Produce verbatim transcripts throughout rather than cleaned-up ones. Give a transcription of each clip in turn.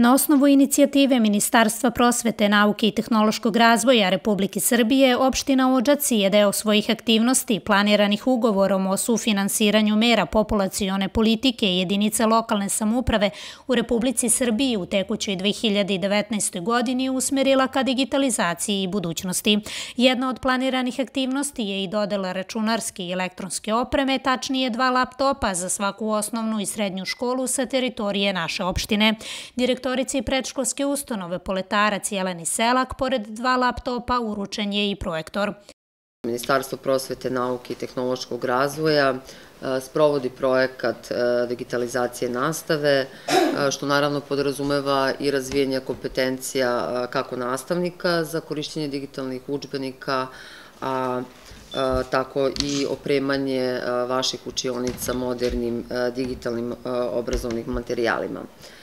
Na osnovu inicijative Ministarstva prosvete, nauke i tehnološkog razvoja Republike Srbije, opština Odžaci je deo svojih aktivnosti planiranih ugovorom o sufinansiranju mera populacione politike i jedinica lokalne samouprave u Republici Srbiji u tekućoj dve hiljade devetnaestoj. godini usmerila ka digitalizaciji i budućnosti. Jedna od planiranih aktivnosti je i dodela računarske i elektronske opreme, tačnije dva laptopa za svaku osnovnu i srednju školu sa teritorije naše opštine. Direktorici predškolske ustanove Poletarac Jeleni Selak, pored dva laptopa, uručen je i projektor. Ministarstvo prosvete, nauke i tehnološkog razvoja sprovodi projekat digitalizacije nastave, što naravno podrazumeva i razvijanje kompetencija kako nastavnika za korišćenje digitalnih udžbenika, a tako i opremanje vaših učionica modernim digitalnim obrazovnim materijalima.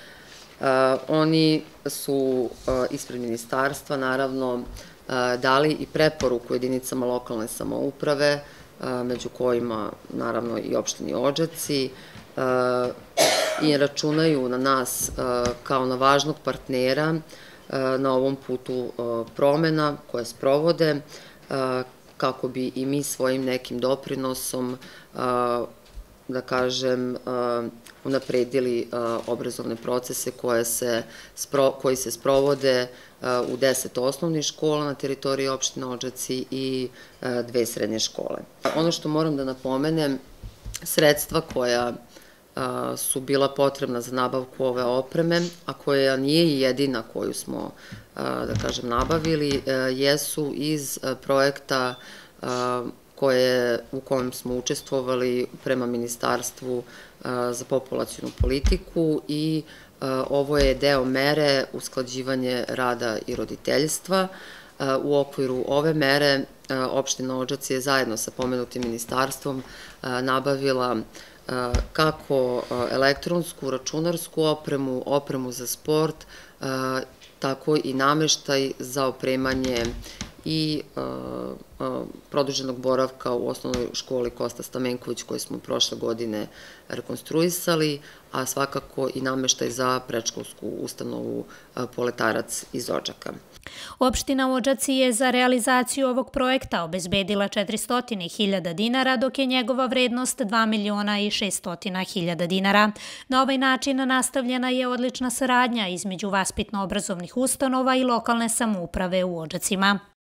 Oni su ispred ministarstva naravno dali i preporuku jedinicama lokalne samouprave, među kojima naravno i opštini Odžaci, i računaju na nas kao na važnog partnera na ovom putu promena koje sprovode, kako bi i mi svojim nekim doprinosom, da kažem, unapredili obrazovne procese koji se sprovode u deset osnovnih škola na teritoriji opštine Odžaci i dve srednje škole. Ono što moram da napomenem, sredstva koja su bila potrebna za nabavku ove opreme, a koja nije jedina koju smo, da kažem, nabavili, jesu iz projekta u kojem smo učestvovali prema Ministarstvu za populacionu politiku, i ovo je deo mere usklađivanje rada i roditeljstva. U okviru ove mere opština Odžaci je zajedno sa pomenutim ministarstvom nabavila kako elektronsku, računarsku opremu, opremu za sport, tako i nameštaj za opremanje i produženog boravka u osnovnoj školi Kosta Stamenković, koju smo prošle godine rekonstruisali, a svakako i nameštaj za predškolsku ustanovu Poletarac iz Odžaka. Opština Odžaci je za realizaciju ovog projekta obezbedila četiristo hiljada dinara, dok je njegova vrednost dva miliona i šesto hiljada dinara. Na ovaj način nastavljena je odlična saradnja između vaspitno-obrazovnih ustanova i lokalne samouprave u Odžacima.